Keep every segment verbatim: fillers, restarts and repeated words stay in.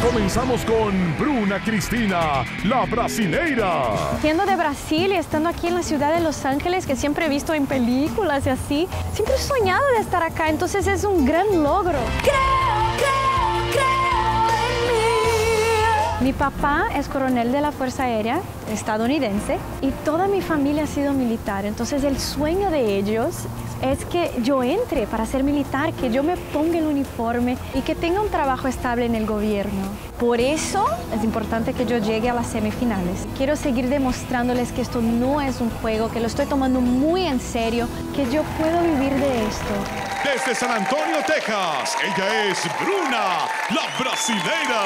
Comenzamos con Bruna Cristina, la brasileira. Siendo de Brasil y estando aquí en la ciudad de Los Ángeles, que siempre he visto en películas y así, siempre he soñado de estar acá, entonces es un gran logro. Creo, creo, creo en mí. Mi papá es coronel de la Fuerza Aérea estadounidense y toda mi familia ha sido militar, entonces el sueño de ellos es que yo entre para ser militar, que yo me ponga el uniforme y que tenga un trabajo estable en el gobierno. Por eso es importante que yo llegue a las semifinales. Quiero seguir demostrándoles que esto no es un juego, que lo estoy tomando muy en serio, que yo puedo vivir de esto. Desde San Antonio, Texas, ella es Bruna, la brasileira.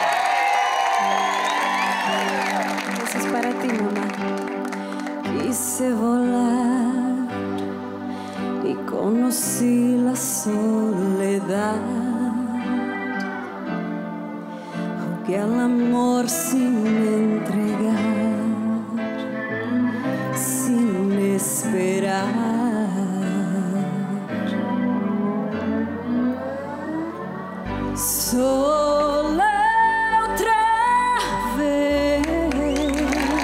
Eso es para ti, mamá. Quise volar y conocí la soledad. Jugué al amor sin entregar, sin esperar. Sola otra vez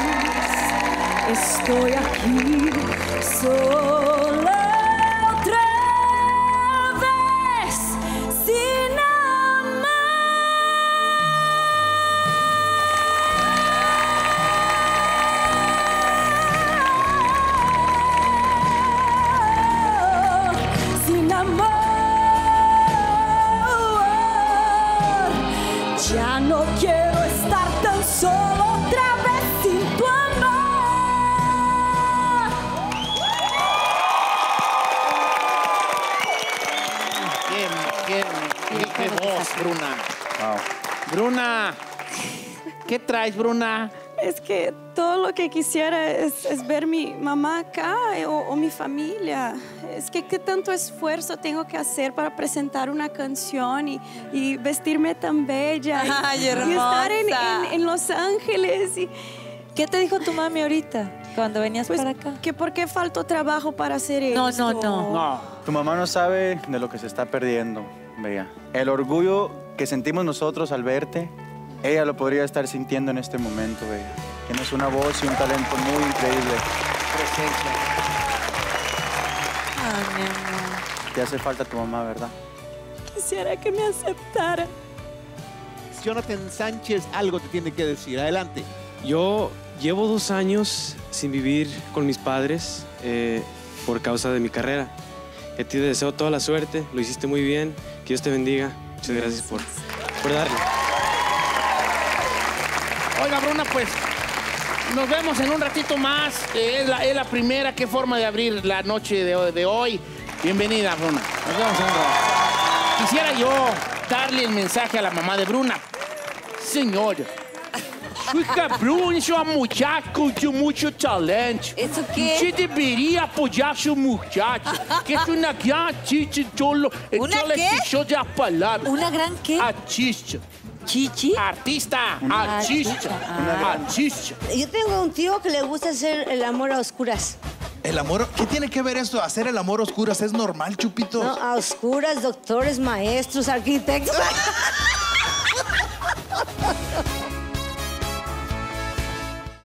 estoy aquí, sola. Ya no quiero estar tan solo otra vez sin tu amor. Qué, qué, qué, qué voz, Bruna. Wow. Bruna, ¿qué traes, Bruna? Es que todo lo que quisiera es, es ver mi mamá acá o, o mi familia. Es que qué tanto esfuerzo tengo que hacer para presentar una canción y, y vestirme tan bella. Ay, y, hermosa. y estar en, en, en Los Ángeles. Y, ¿qué te dijo tu mami ahorita cuando venías pues, para acá? Que por qué faltó trabajo para hacer No, esto. no, no, no. Tu mamá no sabe de lo que se está perdiendo, Bella. El orgullo que sentimos nosotros al verte, ella lo podría estar sintiendo en este momento, Bella. Tienes una voz y un talento muy increíble. Presencia. Ay, mi amor. Te hace falta tu mamá, ¿verdad? Quisiera que me aceptara. Jonathan Sánchez algo te tiene que decir. Adelante. Yo llevo dos años sin vivir con mis padres eh, por causa de mi carrera. A ti te deseo toda la suerte, lo hiciste muy bien, que Dios te bendiga. Muchas gracias por, por darle. Oiga, Bruna, pues nos vemos en un ratito más. Eh, es, la, es la primera. Qué forma de abrir la noche de, de hoy. Bienvenida, Bruna. Nos vemos en un rato. Quisiera yo darle el mensaje a la mamá de Bruna. Señora, su hija Bruna es una muchacha con mucho talento. ¿Eso qué? Usted debería apoyar a su muchacha, que es una gran artista. ¿Una qué? Yo de la palabra. ¿Una gran qué? Artista. ¿Chichi? Artista. Una Artista. Ah. Artista. Yo tengo un tío que le gusta hacer el amor a oscuras. ¿El amor? ¿Qué tiene que ver esto? ¿Hacer el amor a oscuras es normal, Chupito? No, a oscuras, doctores, maestros, arquitectos.